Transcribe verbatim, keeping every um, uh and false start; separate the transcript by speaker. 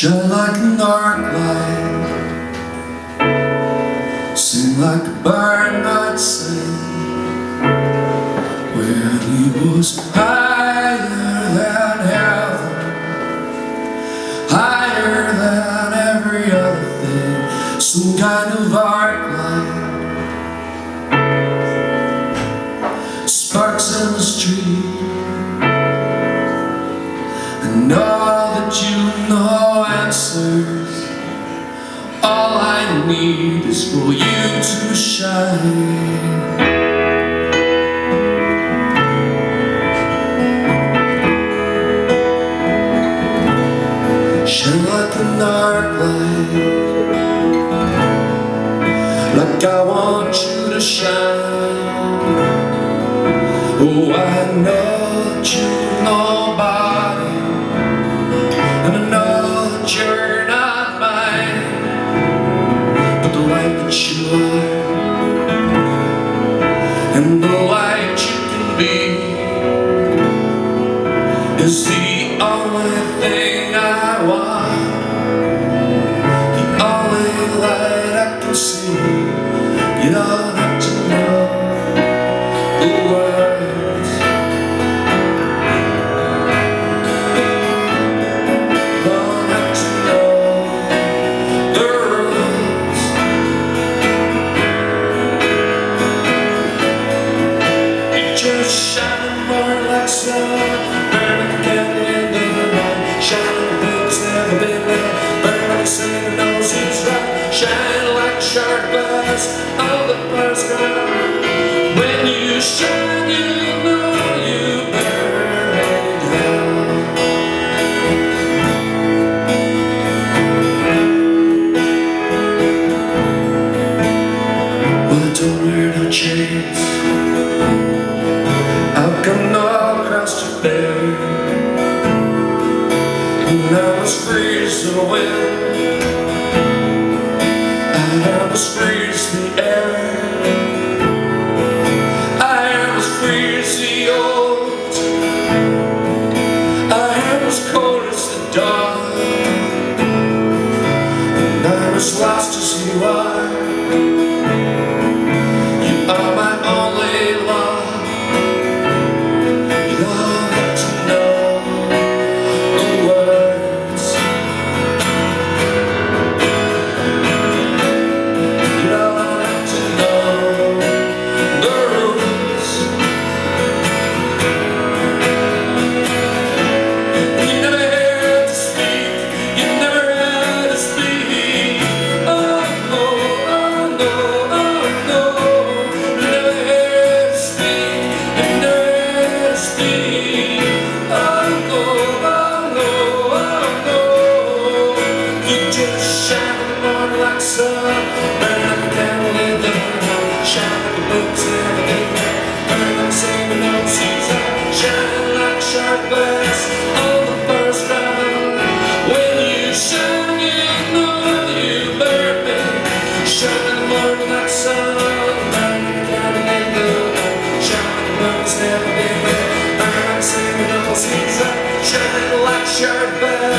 Speaker 1: Shine like an Arclight, sing like a bird might sing. When he was higher than heaven, higher than every other thing, some kind of Arclight, sparks in the street. And all that you know answers. All I need is for you to shine. Shine like an Arclight, like I want you to shine. Oh, I know that you're nobody, and I know that you're not mine, but the light that you are, and the light you can be, is the only thing I want, the only light I can see. You don't have to know the words, don't have to know the rules. You just shine more like sun, burn like a candle in the night, shine like a book that's never been read, burn like a saint who knows he's right, shine like a sharp glass on the first ground. When you shine, you know you burn it down. Well, I don't wear no chains, I've come all across your bed, and I'm as free as the wind, I'm as free as the air, I am as free as the old, I am as cold as the dawn, and I'm as lost as you are. You are my only love. You don't have to know the words, you don't have to know the rules. You never had to speak, you never had to speak. Oh no, oh no, oh no. You never had to speak, you never had to speak. Oh no, oh no, oh no. You just shine more like sun, burn like a candle in the night, shine like a book that's never been read, burn like a saint who knows he's right, shine like a sharp glass on the first round. When you shine, you know you burn me, shine more like sun, burn like a candle in the night, shine like a book that's never been read, burn like a saint who knows he's right, shine like a sharp glass